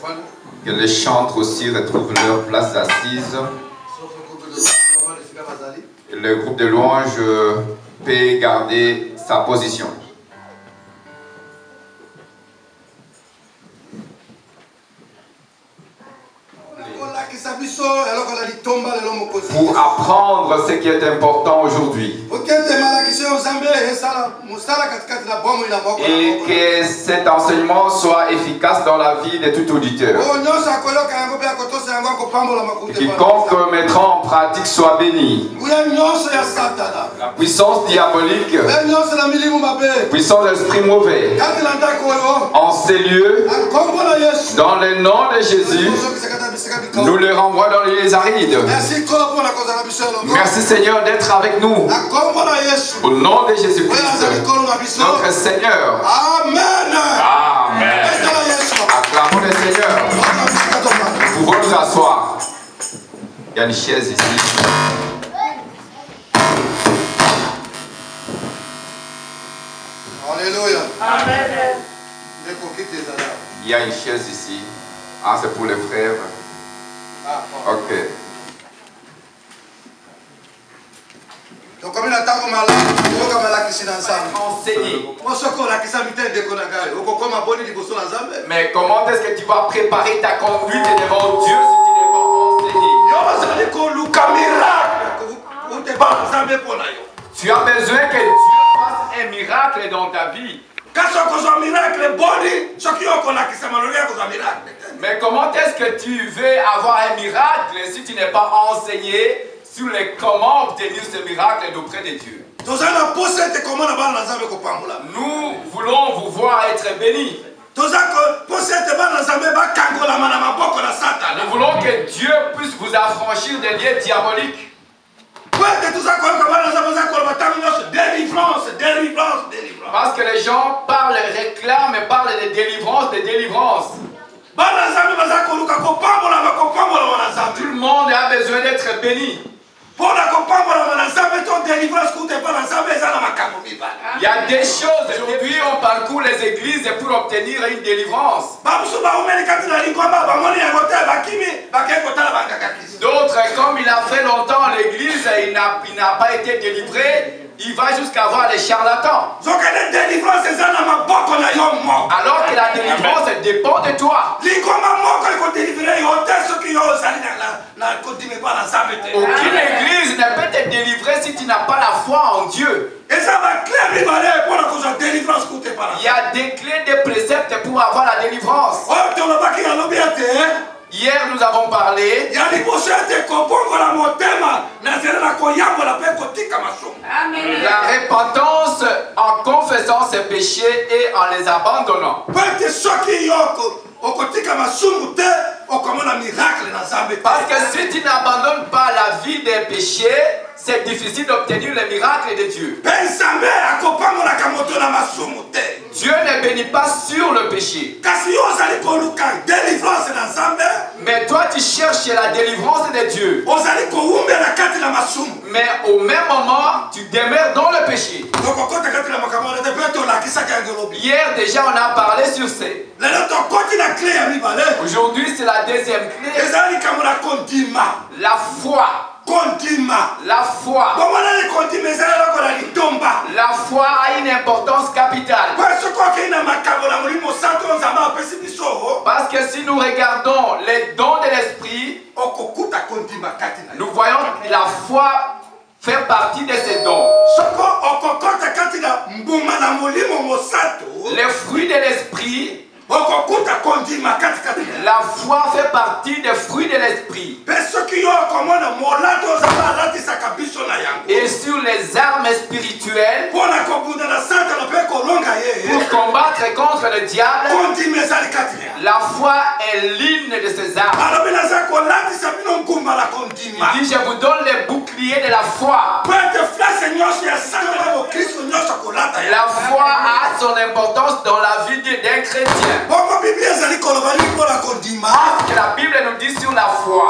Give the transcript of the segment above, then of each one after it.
Que les chantres aussi retrouvent leur place assise. Le groupe de louanges peut garder sa position. Pour apprendre ce qui est important aujourd'hui. Et que cet enseignement soit efficace dans la vie de tout auditeur. Et quiconque mettra en pratique soit béni. La puissance diabolique, puissance de l'esprit mauvais, en ces lieux, dans le nom de Jésus, nous le renvoie dans les arides. Merci Seigneur d'être avec nous. Au nom de Jésus-Christ, notre Seigneur. Amen. Amen. Acclamons le Seigneur. Nous pouvons nous asseoir. Il y a une chaise ici. Alléluia. Amen. Il y a une chaise ici. Ah, c'est pour les frères. Ok. Donc, comme il a tant de malades, il faut que la Christine enseigner. Mais comment est-ce que tu vas préparer ta conduite devant Dieu si tu n'es pas enseigné? Tu as besoin que Dieu fasse un miracle dans ta vie. Mais comment est-ce que tu veux avoir un miracle si tu n'es pas enseigné sur les comment obtenir ce miracle auprès de Dieu? Nous voulons vous voir être bénis. Nous voulons que Dieu puisse vous affranchir des liens diaboliques. Parce que les gens parlent, réclament et parlent de délivrance, de délivrance. Tout le monde a besoin d'être béni. Il y a des choses, aujourd'hui on parcourt les églises pour obtenir une délivrance. D'autres, comme il a fait longtemps l'église, il n'a pas été délivré. Il va jusqu'à voir les charlatans. Alors que la délivrance dépend de toi. Aucune église ne peut te délivrer si tu n'as pas la foi en Dieu. Il y a des clés, des préceptes pour avoir la délivrance. Hier nous avons parlé la repentance en confessant ses péchés et en les abandonnant. Parce que si tu n'abandonnes pas la vie des péchés, c'est difficile d'obtenir le miracle de Dieu. Dieu ne bénit pas sur le péché. Mais toi tu cherches la délivrance de Dieu. Mais au même moment, tu demeures dans le péché. Hier déjà on a parlé sur ça. Aujourd'hui c'est la deuxième clé. La foi. La foi. La foi a une importance capitale. Parce que si nous regardons les dons de l'esprit, nous voyons que la foi fait partie de ces dons. Les fruits de l'esprit, la foi fait partie des fruits de l'esprit. Et sur les armes spirituelles, pour combattre contre le diable, la foi est l'une de ces armes. Il dit, je vous donne les boucliers de la foi. La foi a son importance dans la vie d'un chrétien. Parce que la Bible nous dit sur la foi.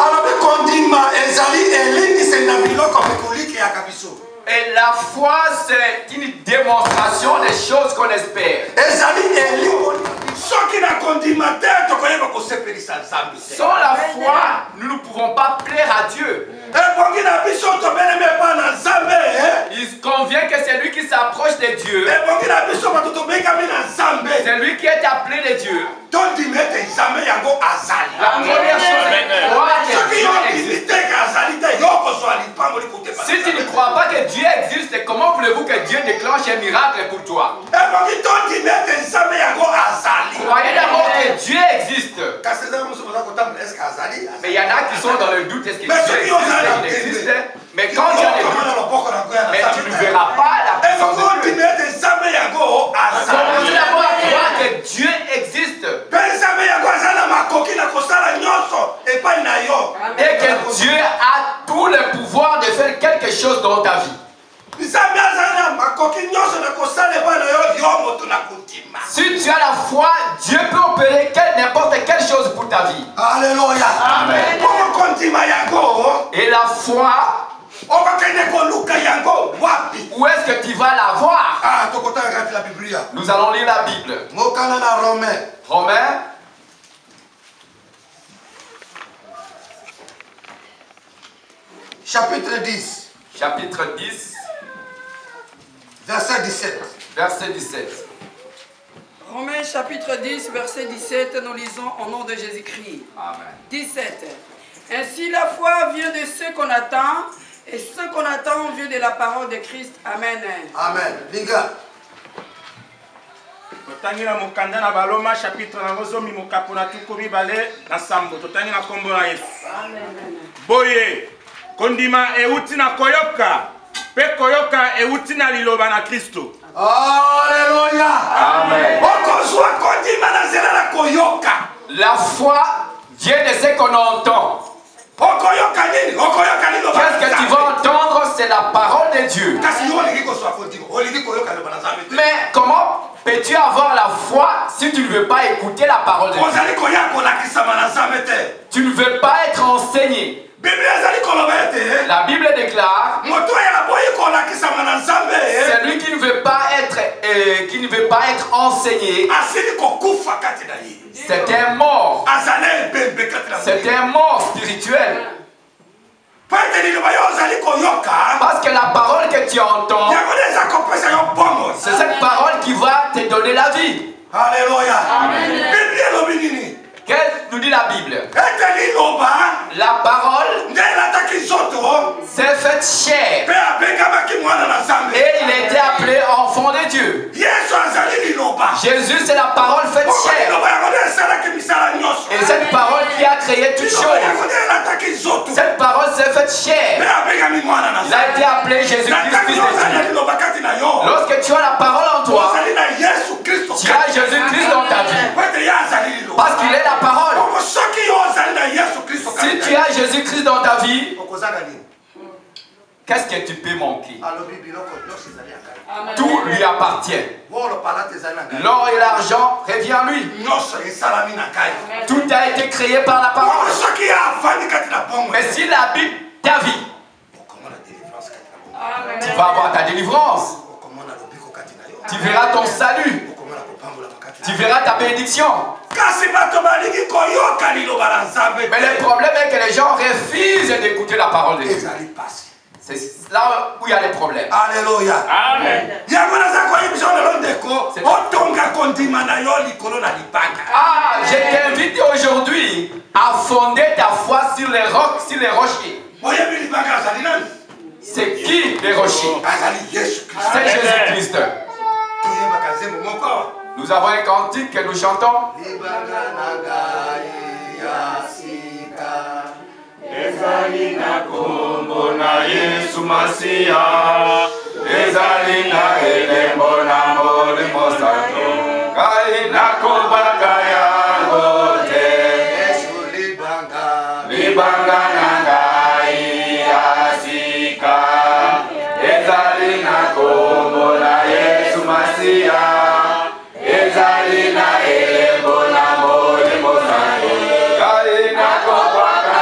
Et la foi, c'est une démonstration des choses qu'on espère. Sans la foi, nous ne pouvons pas plaire à Dieu. Il convient que c'est lui qui s'approche de Dieu. C'est lui qui est appelé de Dieu. La première chose, c'est croire que Dieu existe. Si tu ne crois pas que Dieu existe, comment voulez-vous que Dieu déclenche un miracle pour toi? Croyez d'abord que Dieu existe. Mais il y en a qui sont dans le doute, est-ce que Dieu existe? Mais quand tu as des doutes, mais tu ne verras pas la puissance de Dieu. Commencez d'abord à croire que Dieu existe. Et que Dieu a tout le pouvoir de faire quelque chose dans ta vie. Si tu as la foi, Dieu peut opérer n'importe quelle chose pour ta vie. Alléluia. Amen. Et la foi, où est-ce que tu vas la voir? Nous allons lire la Bible. Romains. Chapitre 10. Chapitre 10. Verset 17. Verset 17. Romains chapitre 10, verset 17, nous lisons au nom de Jésus-Christ. Amen. 17. Ainsi la foi vient de ce qu'on attend, et ce qu'on attend vient de la parole de Christ. Amen. Amen. Linga. Totangi na mokanda na baloma chapitre na ngozomi mokapona tukomi bale na sambo totangi na kombo na Yesu. Amen. Boye kondima euti na koyoka pe koyoka euti na liloba na Kristo. Alléluia. Amen. La foi vient de ce qu'on entend. Qu'est-ce que tu vas entendre? C'est la parole de Dieu. Mais comment peux-tu avoir la foi si tu ne veux pas écouter la parole de Dieu? Tu ne veux pas être enseigné. La Bible déclare, celui qui ne veut pas être enseigné, c'est un mort. C'est un mort spirituel. Parce que la parole que tu entends, c'est cette parole qui va te donner la vie. Alléluia. Qu'est-ce que nous dit la Bible? La parole s'est faite chair. Et il a été appelé enfant de Dieu. Jésus, c'est la parole faite chair. Et cette parole qui a créé toutes choses. Cette parole s'est faite chair. Il a été appelé Jésus-Christ, fils de Dieu. Lorsque tu as la parole en toi, tu as Jésus-Christ dans ta vie. Parce qu'il est la parole. Si tu as Jésus-Christ dans ta vie, qu'est-ce que tu peux manquer? Tout lui appartient. L'or et l'argent revient à lui. Tout a été créé par la parole. Mais si la Bible ta vie, tu vas avoir ta délivrance. Tu verras ton salut. Tu verras ta bénédiction. Mais le problème est que les gens refusent d'écouter la parole de Dieu. C'est là où il y a les problèmes. Alléluia. Amen. Ah, je t'invite aujourd'hui à fonder ta foi sur les rocs, sur les rochers. C'est qui les rochers? C'est Jésus-Christ. Nous avons un cantique que nous chantons. Ezali na kombo na Yesu Masia, ezali na elembo na molimo santo, kai na kobanga yango te, Yesu libanga na ngai asika, ezali na kombo na Yesu Masia, ezali na elembo na molimo santo, kai na kobanga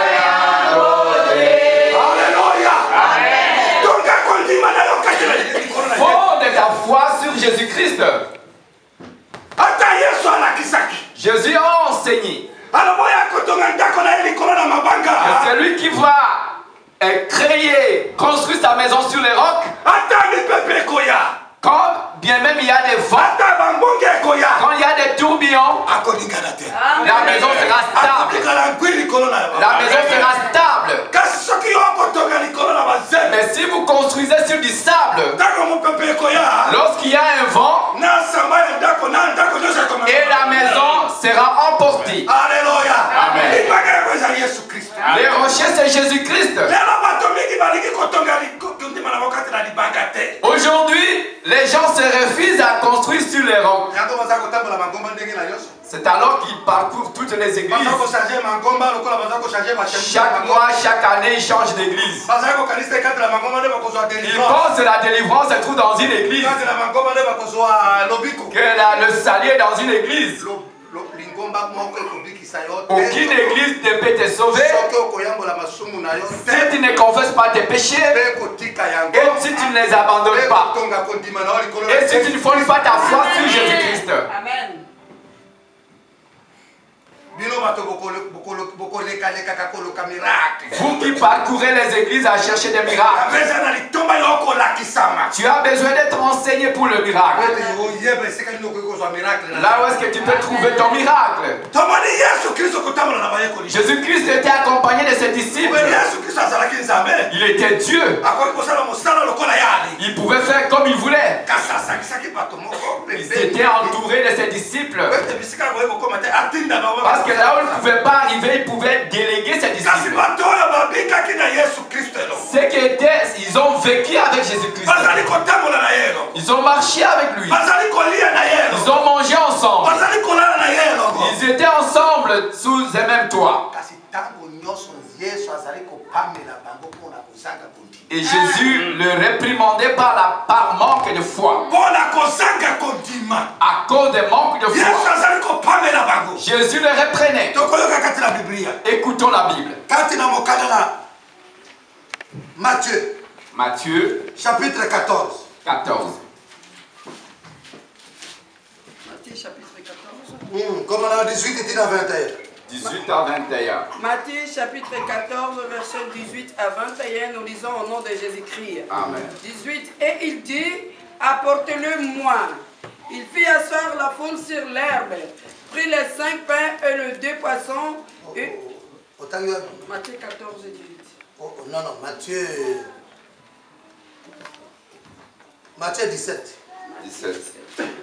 Fonde ta foi sur Jésus-Christ. est créé, construit sa maison sur les rocs, quand bien même il y a des vents, quand il y a des tourbillons, la maison sera stable. La maison sera stable. Mais si vous construisez sur du sable, lorsqu'il y a un vent, et la maison sera emportée. Amen. Les rochers, c'est Jésus-Christ. Aujourd'hui, les gens se refusent à construire sur les rocs. C'est alors qu'ils parcourent toutes les églises. Chaque mois, chaque année, ils changent d'église. Ils pensent que la délivrance se trouve dans une église. Que le salut est dans une église. Aucune église ne peut te sauver si tu ne confesses pas tes péchés et si tu ne les abandonnes pas et si tu ne fondes pas ta foi sur Jésus-Christ. Amen. Vous qui parcourez les églises à chercher des miracles, tu as besoin d'être enseigné pour le miracle. Là où est-ce que tu peux trouver ton miracle? Jésus-Christ était accompagné de ses disciples. Il était Dieu. Il pouvait faire comme il voulait. Il était entouré de ses disciples. Parce que là où il ne pouvait pas arriver, il pouvait déléguer ses disciples. Ceux qui étaient, ils ont vécu avec Jésus-Christ. Ils ont marché avec lui. Ils ont mangé ensemble. Ils étaient ensemble sous un même toit. Et Jésus le réprimandait par manque de foi. À cause des manques de foi, Jésus le reprenait. Écoutons la Bible. Matthieu chapitre 14. Matthieu chapitre 14. Comme on a 18 et 19 à 21. 18 à 21. Matthieu chapitre 14, verset 18 à 21, nous lisons au nom de Jésus-Christ. Amen. 18, et il dit, apportez-le-moi. Il fit asseoir la foule sur l'herbe, prit les 5 pains et les 2 poissons. Et... Matthieu 14 et 18. Non, Matthieu 17. 17.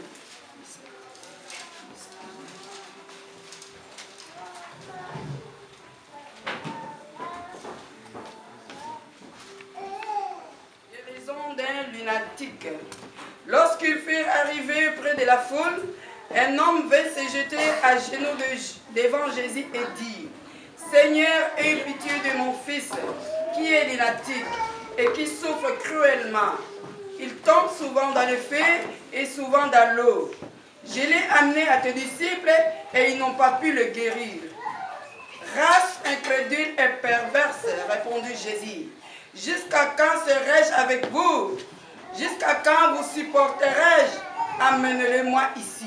D'un lunatique. Lorsqu'il fut arrivé près de la foule, un homme vint se jeter à genoux devant Jésus et dit, Seigneur, aie pitié de mon fils, qui est lunatique et qui souffre cruellement. Il tombe souvent dans le feu et souvent dans l'eau. Je l'ai amené à tes disciples et ils n'ont pas pu le guérir. Race incrédule et perverse, répondit Jésus. Jusqu'à quand serai-je avec vous? Jusqu'à quand vous supporterai-je? Amenez-le-moi ici.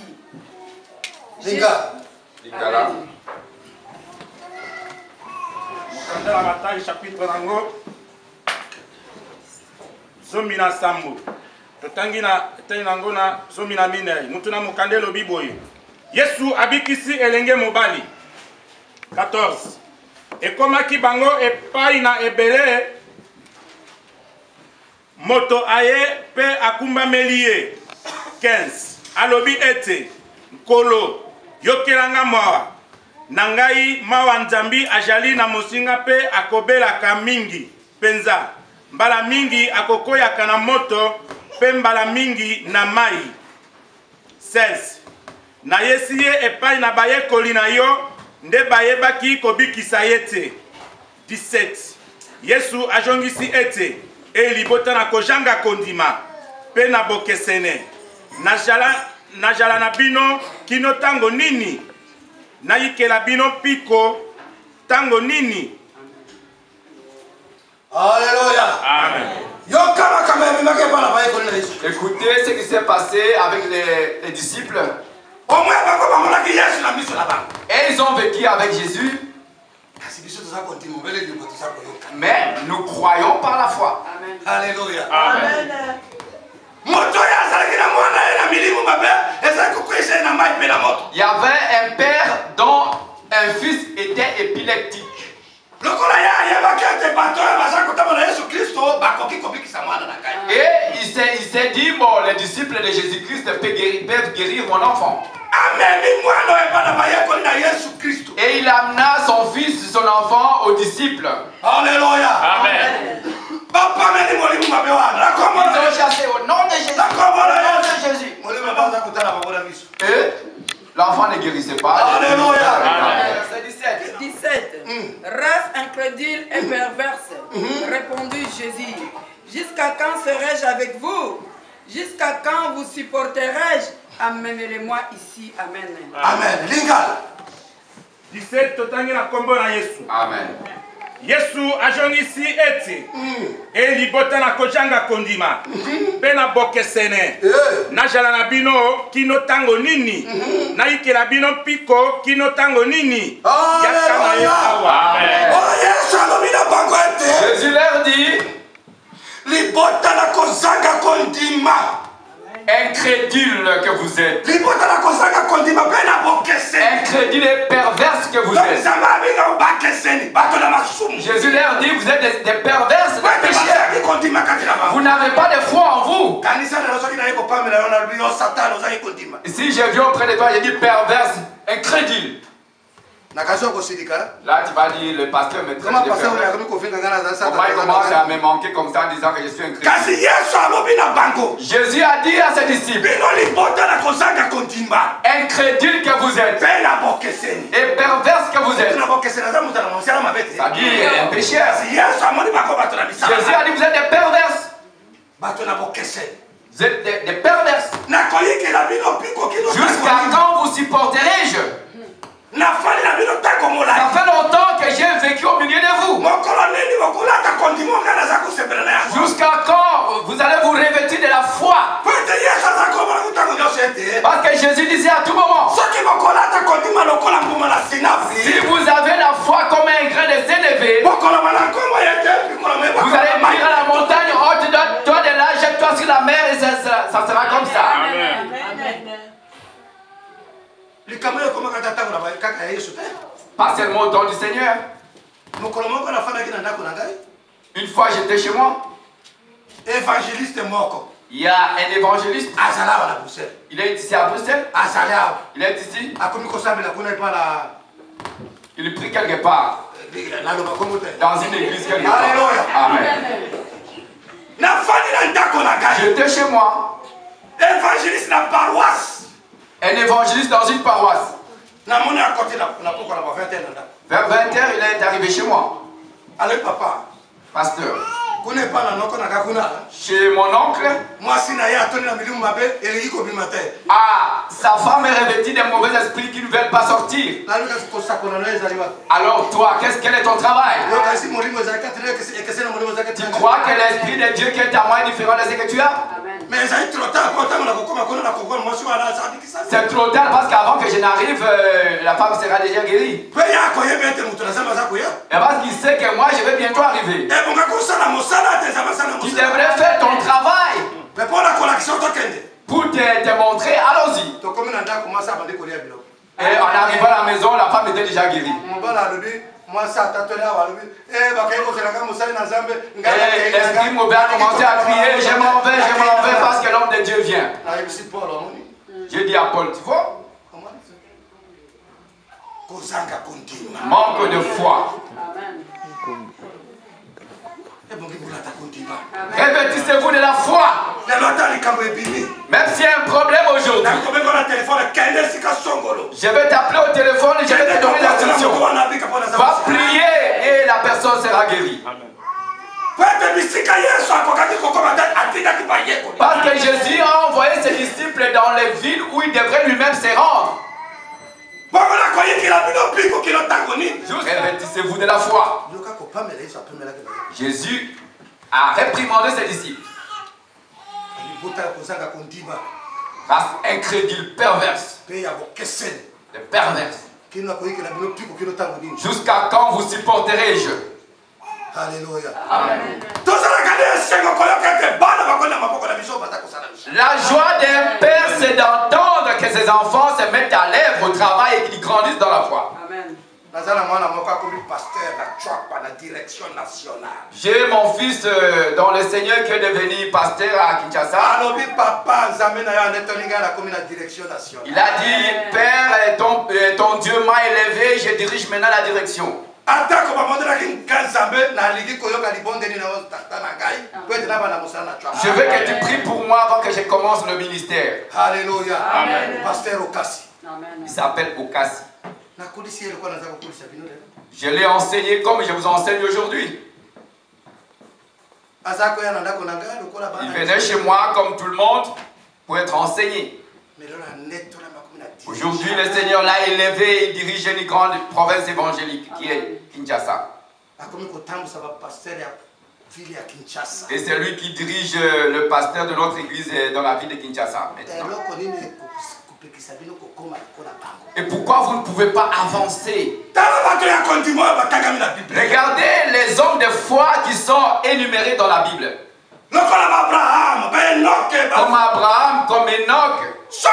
Dans la bataille, chapitre nango. Zomina sambo. Totangina tenango na zomina minei. Mutuna mukandelo biboyo. Yesu abikisi elenge mobali. 14. Ekomaki bango epai na ebele. Moto aye pe akumba melie 15 alobi ete nkolo yokelanga mawa nangai mawa nzambi ajali na mosinga pe akobelaka mingi penza mbala mingi akokoyaka na moto pe mbala mingi na mai 16 na yesi ye epai na bayekoli na yo nde bayebaki kobikisa ye te 17 Yesu ajongisi ete e libota na kojanga kondima pe na bokesene najala na bino kino tango nini nayikela bino piko tango nini. Alléluia. Amen. Écoutez ce qui s'est passé avec les disciples. Et ils ont vécu avec Jésus. Mais nous croyons par la foi. Alléluia. Amen. Il y avait un père dont un fils était épileptique. Et il s'est dit, bon, les disciples de Jésus-Christ peuvent guérir mon enfant. Et il amena son fils, son enfant, aux disciples. Alléluia. Amen. Ils ont chassé au nom de Jésus. Au nom de Jésus. Et l'enfant ne guérissait pas. Alléluia. Verset 17. 17. Race incrédule et perverse, répondit Jésus. Jusqu'à quand serai-je avec vous? Jusqu'à quand vous supporterai-je? Amenez-les-moi ici. Amen. Amen. Lingal. 17 totangi na kombo na Yesu. Amen. Yesu ajongisi eti elibota na kojanga kondima pe na bokesene na jala na bino kino tango nini na ikela bino piko kino tango nini yakana ye awa. Amen. Jésus leur dit, libota na kozanga kondima. Incrédule que vous êtes. Incrédule et perverse que vous êtes. Jésus leur dit, vous êtes des perverses, des pécheurs. Vous n'avez pas de foi en vous. Si je viens auprès de toi, je dis perverse, incrédule. Là, tu vas dire, le pasteur me traite de pervers. Comment il commence à me manquer comme ça en disant que je suis incrédule? Jésus a dit à ses disciples, incrédule que vous êtes et perverse que vous êtes. C'est-à-dire un pécheur. Jésus a dit, vous êtes des perverses. Vous êtes des perverses. Jusqu'à quand vous supporterai-je? Ça fait longtemps que j'ai vécu au milieu de vous. Jusqu'à quand vous allez vous revêtir de la foi? Parce que Jésus disait à tout moment, si vous avez la foi comme un grain de sénévé, vous allez dire à la montagne, oh, toi de là, jette-toi sur la mer et ça sera comme ça. Amen. Pas seulement au don du Seigneur. Une fois j'étais chez moi. Il y a un évangéliste. Il est ici à Bruxelles. Il est ici. Il prie quelque part. Dans une église quelque part. Amen. J'étais chez moi. Évangéliste la paroisse. Un évangéliste dans une paroisse. Vers 20h, il est arrivé chez moi. Allez, papa. Pasteur. Chez mon oncle. Ah, sa femme est revêtue d'un mauvais esprit qui ne veulent pas sortir. Alors toi, quel est ton travail? Tu crois que l'esprit de Dieu qui est à moi est différent de ce que tu as? C'est trop tard parce qu'avant que je n'arrive, la femme sera déjà guérie. Et parce qu'il sait que moi je vais bientôt arriver. Tu devrais faire ton travail. Pour te montrer, allons-y. Et en arrivant à la maison, la femme était déjà guérie. Et l'esprit mauvais a commencé à crier, je m'en vais parce que l'homme de Dieu vient. J'ai dit à Paul, tu vois? Manque de foi. Revêtissez-vous de la foi. Même s'il y a un problème aujourd'hui, je vais t'appeler au téléphone et je vais te donner l'instruction. Va prier et la personne sera guérie. Parce que Jésus a envoyé ses disciples dans les villes où il devrait lui-même se rendre. Revêtissez-vous de la foi. Jésus a réprimandé ses disciples. Race incrédule, perverse. Les perverses. Jusqu'à quand vous supporterai-je? Alléluia. Amen. La joie d'un père, c'est d'entendre que ses enfants se mettent à l'œuvre au travail et qu'ils grandissent dans la foi. Amen. J'ai mon fils dans le Seigneur qui est devenu pasteur à Kinshasa. Il a dit, Père, ton Dieu m'a élevé, je dirige maintenant la direction. Je veux que tu pries pour moi avant que je commence le ministère. Alléluia. Amen. Pasteur Okasi. Il s'appelle Okasi. Je l'ai enseigné comme je vous enseigne aujourd'hui. Il venait chez moi comme tout le monde pour être enseigné. Aujourd'hui, le Seigneur l'a élevé, il dirige une grande province évangélique qui est Kinshasa. Et c'est lui qui dirige le pasteur de notre église dans la ville de Kinshasa maintenant. Et pourquoi vous ne pouvez pas avancer? Regardez les hommes de foi qui sont énumérés dans la Bible. Comme Abraham, comme Enoch.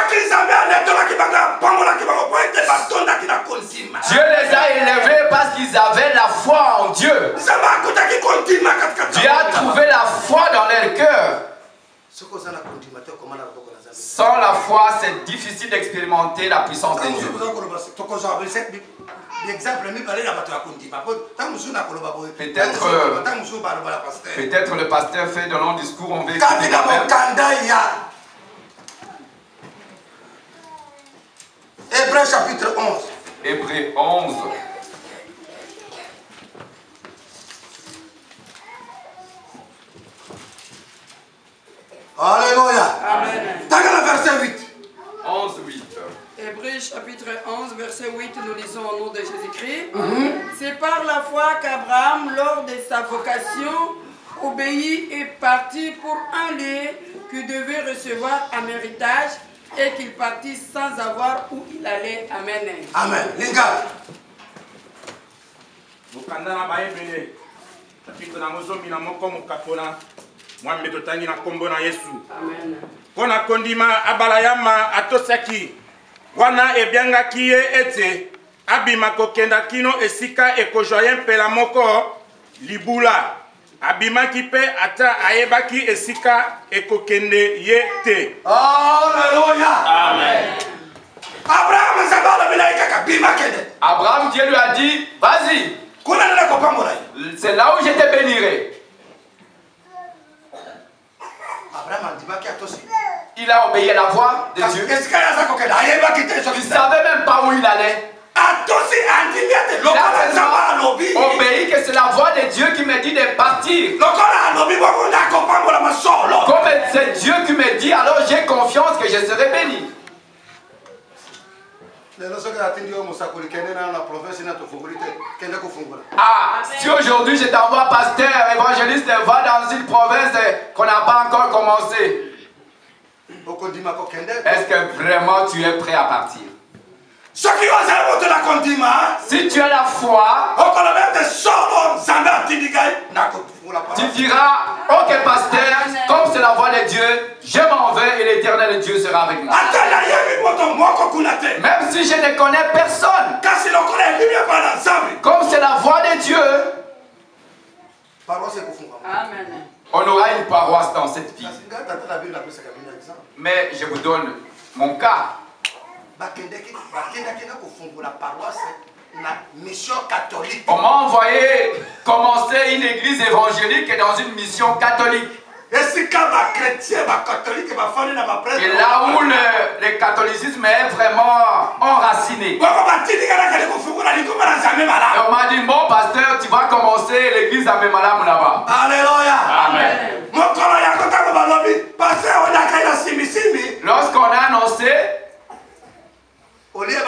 Dieu les a élevés parce qu'ils avaient la foi en Dieu. Dieu a trouvé la foi dans leur cœur. Sans la foi, c'est difficile d'expérimenter la puissance de Dieu. Peut-être le pasteur fait de longs discours, on veut écouter la même. Hébreux chapitre 11. Hébreux 11. Alléluia. Amen. Verset 8. 11, 8. Hébreux chapitre 11, verset 8, nous lisons au nom de Jésus-Christ. C'est par la foi qu'Abraham, lors de sa vocation, obéit et partit pour un lieu qu'il devait recevoir en héritage et qu'il partit sans avoir où il allait. Amen. Amen. Linga. Pona kondima abalayama atosaki wana ebyangaki ye ete abima kokenda kino esika ekojoya mpela moko libula abimaki pe ata ayebaki esika ekokende ye te. Alléluia. Amen. Abraham, Dieu lui a dit, vas-y. C'est là où je te bénirai. Il a obéi à la voix de Dieu. Il ne savait même pas où il allait. Il a obéi que c'est la voix de Dieu qui me dit de partir. Comme c'est Dieu qui me dit, alors j'ai confiance que je serai béni. Ah, si aujourd'hui je t'envoie pasteur, évangéliste, va dans une province qu'on n'a pas encore commencé, est-ce que vraiment tu es prêt à partir? Si tu as la foi, tu diras, ok pasteur, comme c'est la voix de Dieu, je m'en vais et l'éternel Dieu sera avec moi. Même si je ne connais personne, comme c'est la voix de Dieu, on aura une paroisse dans cette vie. Mais je vous donne mon cas. On m'a envoyé commencer une église évangélique dans une mission catholique. Et là où le catholicisme est vraiment enraciné. Et on m'a dit, bon pasteur, tu vas commencer l'église à Memala là-bas. Alléluia. Amen. Lorsqu'on a annoncé, tout le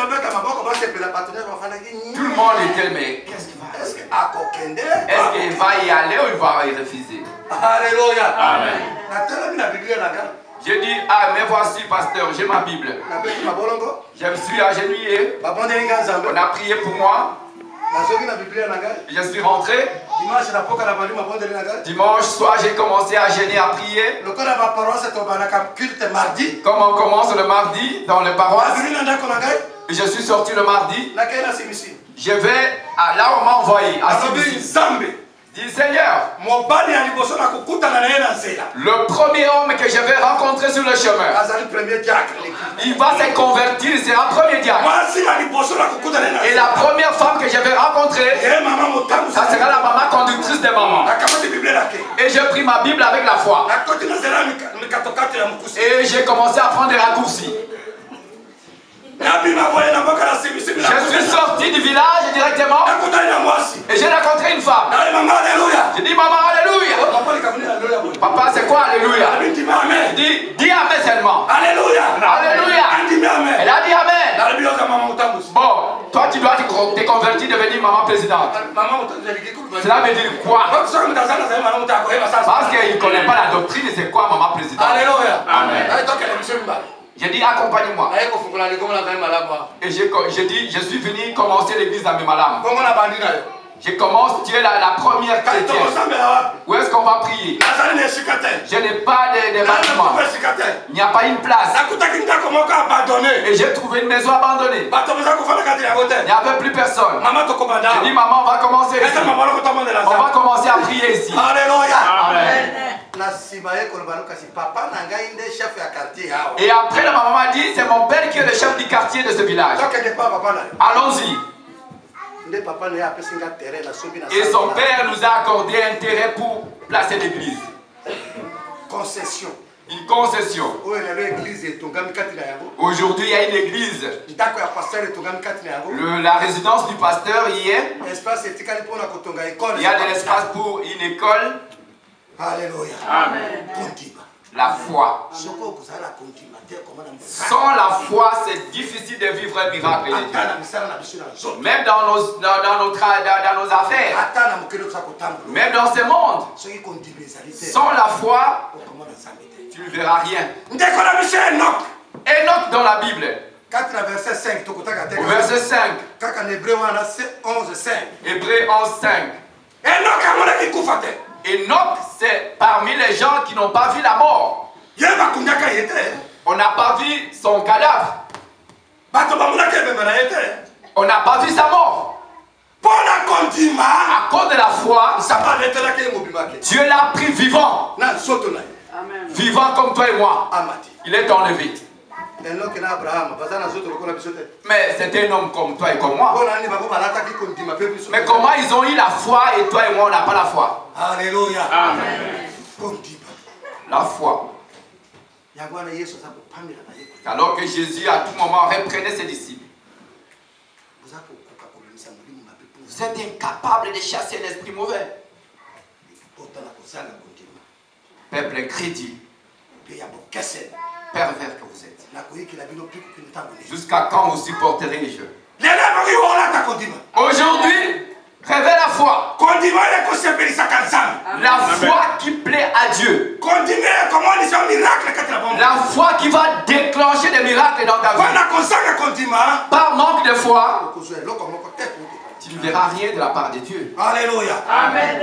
monde était, mais qu'est-ce qu'il va faire? Est-ce qu'il va y aller ou il va y refuser? Alléluia. Amen. J'ai dit, ah, mais voici, pasteur, j'ai ma Bible. Je me suis agenouillé. On a prié pour moi. Je suis rentré. Dimanche soir, j'ai commencé à gêner, à prier. Comme on commence le mardi dans les paroisses, je suis sorti le mardi. Je vais à là où on m'a envoyé. À dis Seigneur, le premier homme que je vais rencontrer sur le chemin, il va se convertir, c'est un premier diacre. Et la première femme que je vais rencontrer, ça sera la maman conductrice des mamans. Et j'ai pris ma Bible avec la foi. Et j'ai commencé à prendre des raccourcis. Je suis sorti du village directement et j'ai rencontré une femme. J'ai dit maman alléluia. Papa c'est quoi alléluia? Il dit dis amen seulement. Alléluia. Alléluia. Elle a dit amen. Bon, toi tu dois te convertir devenir maman présidente. Cela veut dire quoi? Parce qu'il ne connaît pas la doctrine, c'est quoi maman présidente? Alléluia. Amen. J'ai dit accompagne-moi. Et j'ai dit je suis venu commencer l'église à Memalam. Je commence, tu es la première chrétienne. Où est-ce qu'on va prier? Je n'ai pas de bâtiment. Il n'y a pas une place. Et j'ai trouvé une maison abandonnée. Il n'y avait plus personne. J'ai dit maman, on va commencer ici. On va commencer à prier ici. Alléluia. Amen. Et après la maman m'a dit c'est mon père qui est le chef du quartier de ce village. Allons-y. Et son père nous a accordé un terrain pour placer l'église. Concession. Une concession. Aujourd'hui, il y a une église. La résidence du pasteur y est. Il y a de l'espace pour une école. Alléluia. Amen. La foi. Sans la foi, c'est difficile de vivre un miracle. Même dans nos affaires. Même dans ce monde. Sans la foi, tu ne verras rien. Enoch dans la Bible. Verset 5. Verset 5. Hébreux 11:5. Enoch, c'est parmi les gens qui n'ont pas vu la mort. On n'a pas vu son cadavre. On n'a pas vu sa mort. À cause de la foi, Dieu l'a pris vivant. Vivant comme toi et moi. Il est enlevé. Mais c'était un homme comme toi et comme moi. Mais comment ils ont eu la foi et toi et moi on n'a pas la foi? Alléluia. Amen. La foi. Alors que Jésus à tout moment reprenait ses disciples. Vous êtes incapable de chasser l'esprit mauvais. Peuple incrédule. Pervers que vous êtes. Jusqu'à quand vous supporterez-je? Aujourd'hui, révèle la foi. La foi qui plaît à Dieu. La foi qui va déclencher des miracles dans ta vie. Par manque de foi, tu ne verras rien de la part de Dieu. Alléluia. Amen.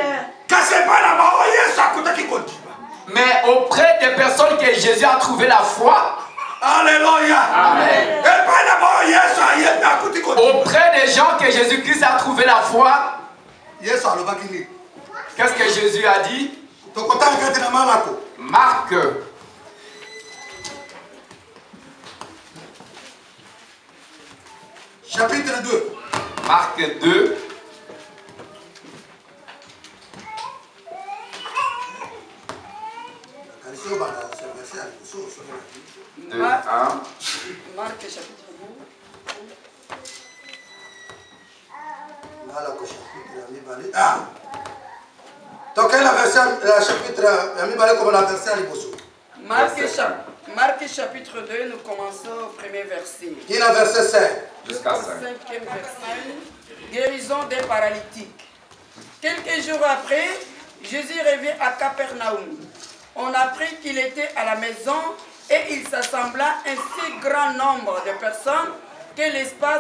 Mais auprès des personnes que Jésus a trouvé la foi. Alléluia. Amen. Auprès des gens que Jésus-Christ a trouvé la foi. Qu'est-ce que Jésus a dit? Marc. Chapitre 2. Marc 2. Marc chapitre 2. Ah. Donc quel la chapitre Marc chapitre 2, nous commençons au premier verset. Il a verset 5. Jusqu'à 5. Cinquième verset. Guérison des paralytiques. Quelques jours après, Jésus revient à Capernaum. on apprit qu'il était à la maison et il s'assembla un si grand nombre de personnes que l'espace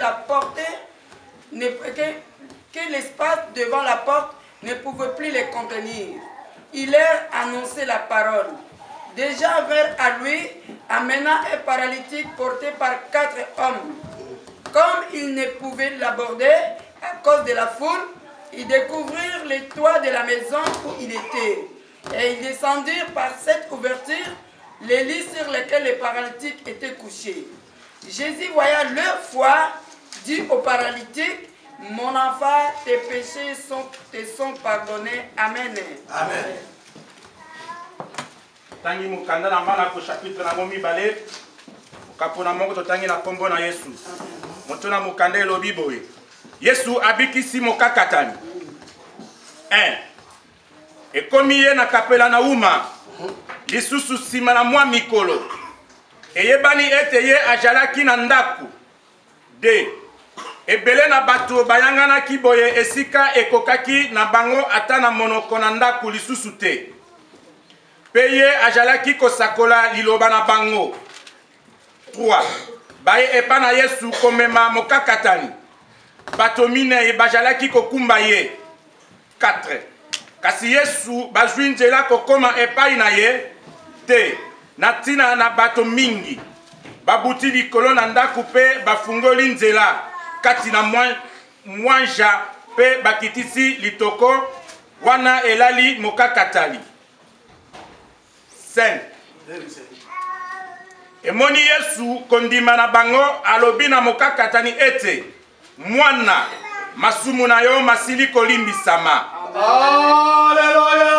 devant la porte ne pouvait plus les contenir. Il leur annonçait la parole. Déjà vers à lui, amenant un paralytique porté par 4 hommes. Comme ils ne pouvaient l'aborder à cause de la foule, ils découvrirent les toits de la maison où il était. Et ils descendirent par cette ouverture les lits sur lesquels les paralytiques étaient couchés. Jésus, voyant leur foi, dit aux paralytiques, « Mon enfant, tes péchés te sont pardonnés. Amen. » Amen. Tangi mukanda na Malako chapitre na momi balé kapona moko totangi na kombo na Yesu motona mukanda elobi boye Yesu abikisi mokakatani 1 ekomi ye na kapela na uma lisusu sima na mwa mikolo eyebani ete ye ajalaki na ndaku 2 ebele na bato bayanganaki boye esika ekokaki na bango ata na monoko na ndaku lisusu te Peye ajalaki kosakola liloba na bango. 3. Baye epa na Yesu komema mokakatani. Bato mine bajalaki kokumba ye. 4. Kasi Yesu bazwi nzela kokoma epai na ye te. Na tina na bato mingi. Babuti likolo na ndaku pe bafungoli nzela. Kati na mwanja pe bakitisi litoko wana elali mokakatali. 5. Emoni Yesu kondima na bango alobi na mokakatani ete mwana masumu na yo masili kolimbisama. Alléluia.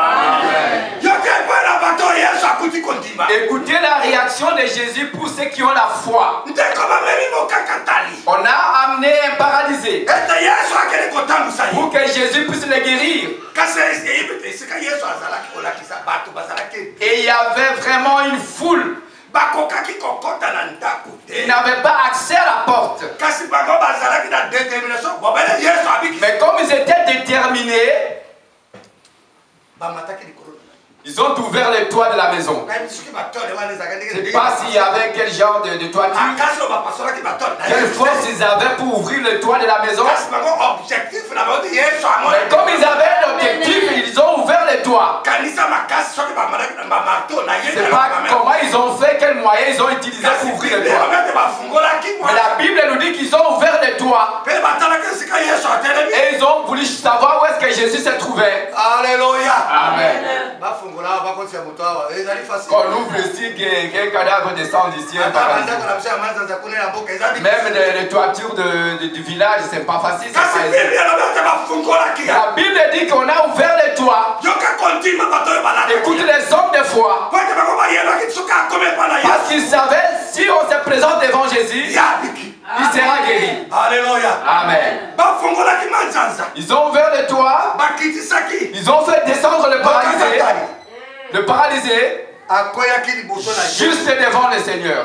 Écoutez la réaction de Jésus pour ceux qui ont la foi. On a amené un paralysé pour que Jésus puisse le guérir. Et il y avait vraiment une foule. Ils n'avaient pas accès à la porte. Mais comme ils étaient déterminés, ils ont ouvert les toits de la maison. Je ne sais pas s'il y avait quel genre de toiture. Quelle force ils avaient pour ouvrir le toit de la maison. Mais comme ils avaient un objectif, ils ont ouvert les toits. Je ne sais pas comment ils ont fait, quels moyens ils ont utilisé pour ouvrir les toits. Mais la Bible nous dit qu'ils ont ouvert les toits. Et ils ont voulu savoir où est-ce que Jésus se trouvait. Alléluia. Amen. Quand on ouvre ici, qu'un cadavre descend d'ici. Même les toitures du village, c'est pas facile. La Bible dit qu'on a ouvert les toits. Écoute les hommes de foi. Parce qu'ils savaient, si on se présente devant Jésus, il sera guéri. Alléluia. Amen. Ils ont ouvert les toits. Ils ont fait descendre le paralysé. Le paralysé juste devant le Seigneur.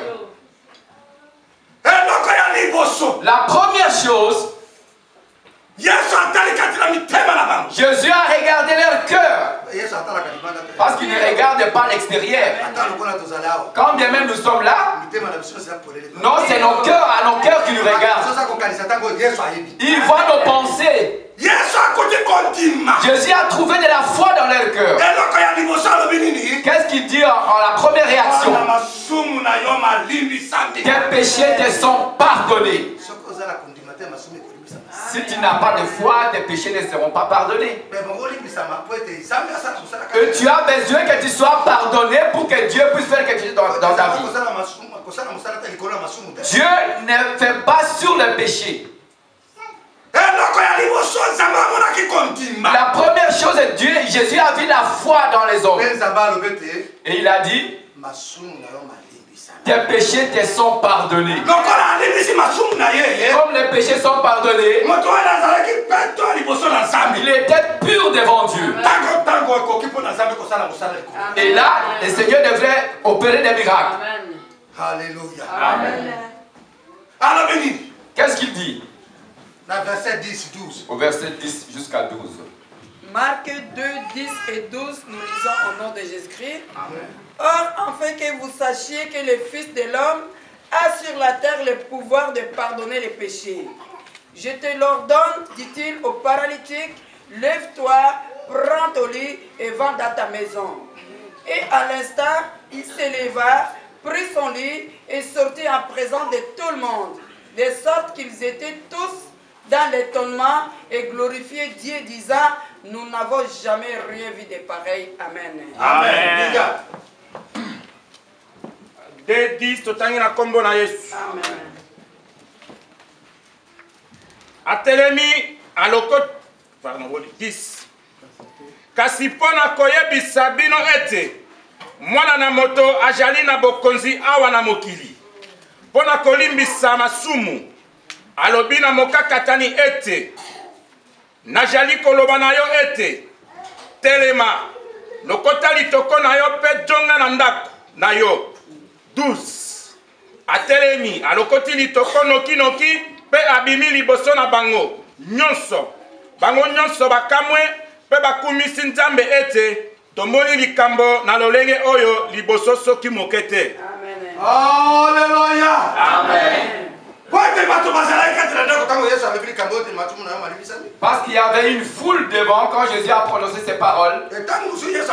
La première chose, Jésus a regardé leur cœur. Parce qu'il ne regarde pas l'extérieur. Quand bien même nous sommes là, non, c'est nos cœurs, à nos cœurs qui nous regardent. Il voit nos pensées. Jésus a trouvé de la foi dans leur cœur. Qu'est-ce qu'il dit en la première réaction? Tes péchés te sont pardonnés. Si tu n'as pas de foi, tes péchés ne seront pas pardonnés. Et tu as besoin que tu sois pardonné pour que Dieu puisse faire quelque chose dans ta vie. Dieu ne fait pas sur le péché. La première chose est Dieu, Jésus a vu la foi dans les hommes. Et il a dit, tes péchés te sont pardonnés. Comme les péchés sont pardonnés, il était pur devant Dieu. Et là, le Seigneur devrait opérer des miracles. Alléluia. Amen. Qu'est-ce qu'il dit? Verset 10, 12. Au verset 10 jusqu'à 12. Marc 2, 10 et 12, nous lisons au nom de Jésus-Christ. Or, afin que vous sachiez que le Fils de l'homme a sur la terre le pouvoir de pardonner les péchés. Je te l'ordonne, dit-il au paralytique, lève-toi, prends ton lit et va dans ta maison. Et à l'instant, il s'éleva, prit son lit et sortit en présence de tout le monde, de sorte qu'ils étaient tous dans l'étonnement et glorifiaient Dieu, disant, nous n'avons jamais rien vu de pareil. Amen. Amen. De 10 totangi na kombo na Yesu. Amen. Atelemi alokot pardon 10. Kasi pona koyebisa bino ete mwana na moto ajali na bokonzi awa na mokili. Pona kolimbisa masumu alobi na mokakatani ete najali koloba na yo ete telema lokota litoko na yo pe jonga na ndako na yo. 12. Atelemi alokoti litoko noki noki pe abimi liboso na bango nyonso. Bango nyonso bakamwe pe bakumisi nzambe ete tomoni likambo na lolenge oyo liboso soki mokete. Amen. Alléluia. Amen. Parce qu'il y avait une foule devant quand Jésus a prononcé ces paroles. Et peut-être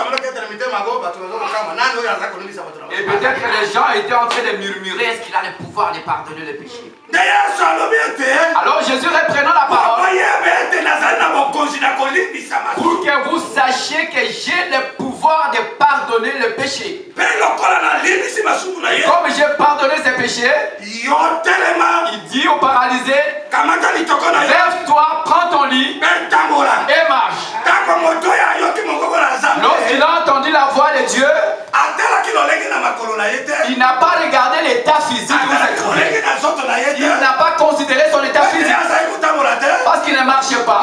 que les gens étaient en train de murmurer, est-ce qu'il a le pouvoir de pardonner les péchés? Alors Jésus reprenant la parole, pour que vous sachiez que j'ai le pouvoir de pardonner le péché. Et comme j'ai pardonné ces péchés, il dit au paralysé, lève-toi, prends ton lit et marche. Lorsqu'il a entendu la voix de Dieu, il n'a pas regardé l'état physique. Il n'a pas considéré son état physique parce qu'il ne marche pas.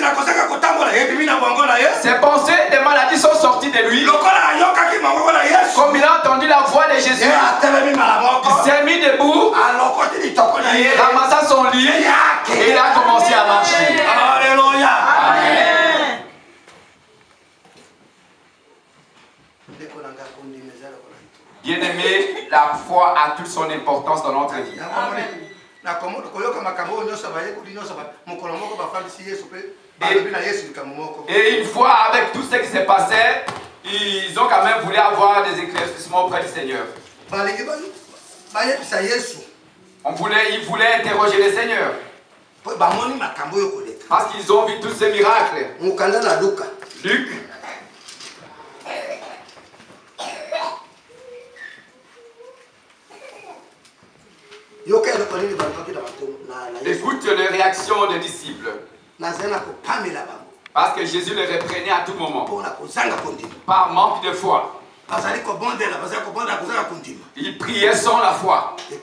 Ses pensées de maladie sont sorties de lui. Comme il a entendu la voix de Jésus, il s'est mis debout, il ramassa son lit et il a commencé à marcher. Alléluia. Amen. Bien-aimé, la foi a toute son importance dans notre vie. Et une fois, avec tout ce qui s'est passé, ils ont quand même voulu avoir des éclaircissements auprès du Seigneur. Ils voulaient interroger le Seigneur. Parce qu'ils ont vu tous ces miracles. Luc. Écoute les réactions des disciples. Parce que Jésus les reprenait à tout moment. Par manque de foi. Ils priaient sans la foi. Et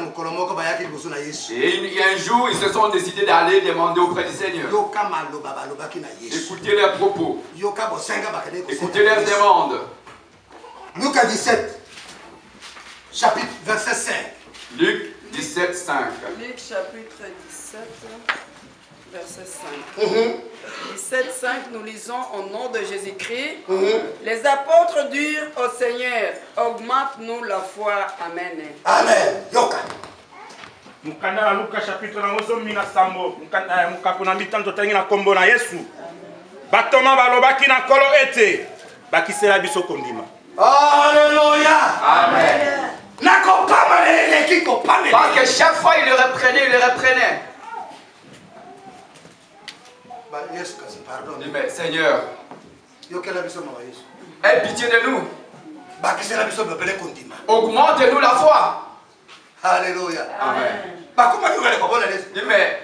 un jour, ils se sont décidés d'aller demander auprès du Seigneur. Écoutez leurs propos. Écoutez leurs demandes. Luc 17, chapitre verset 5. Luc 17, 5. Luc chapitre 17, verset 5. 17, 5, nous lisons au nom de Jésus-Christ. Les apôtres dirent au Seigneur, augmente-nous la foi. Amen. Amen. Yoka. Mukanda la Luka chapitre na ngozo mina sambo. Mukakuna mitanto tangi na kombo na Yesu. Batoma balobaki na kolo ete. Bakisela biso kondima. Alléluia. Amen. Parce que chaque fois il le reprenait, Mais Seigneur, aie pitié de nous. Augmente-nous la foi. Alléluia. Amen. Mais